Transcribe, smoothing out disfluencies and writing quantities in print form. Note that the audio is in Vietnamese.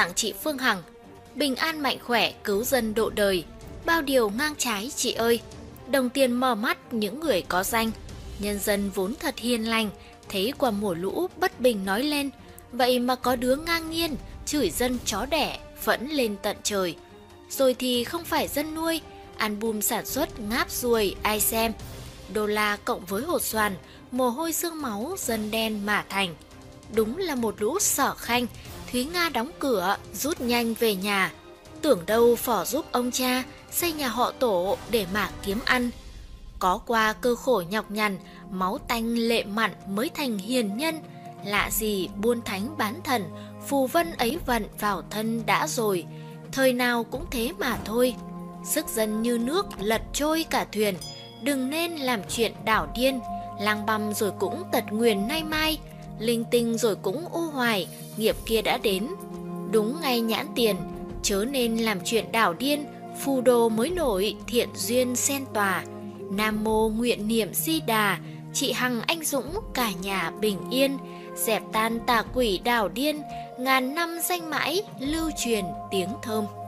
tặng chị Phương Hằng. Bình an mạnh khỏe, cứu dân độ đời, bao điều ngang trái chị ơi. Đồng tiền mở mắt những người có danh, nhân dân vốn thật hiền lành, thấy qua mùa lũ bất bình nói lên, vậy mà có đứa ngang nhiên, chửi dân chó đẻ, phẫn lên tận trời. Rồi thì không phải dân nuôi, album sản xuất ngáp ruồi ai xem. Đô la cộng với hột xoàn, mồ hôi xương máu dân đen mà thành. Đúng là một lũ sở khanh, Thúy Nga đóng cửa, rút nhanh về nhà. Tưởng đâu phỏ giúp ông cha xây nhà họ Tổ để mà kiếm ăn. Có qua cơ khổ nhọc nhằn, máu tanh lệ mặn mới thành hiền nhân. Lạ gì buôn thánh bán thần, phù vân ấy vận vào thân đã rồi. Thời nào cũng thế mà thôi. Sức dân như nước lật trôi cả thuyền. Đừng nên làm chuyện đảo điên, lang băm rồi cũng tật nguyền nay mai, linh tinh rồi cũng u hoài, nghiệp kia đã đến. Đúng ngay nhãn tiền, chớ nên làm chuyện đảo điên, phù đồ mới nổi, thiện duyên sen tòa. Nam mô nguyện niệm Di Đà, chị Hằng anh dũng cả nhà bình yên, dẹp tan tà quỷ đảo điên, ngàn năm danh mãi lưu truyền tiếng thơm.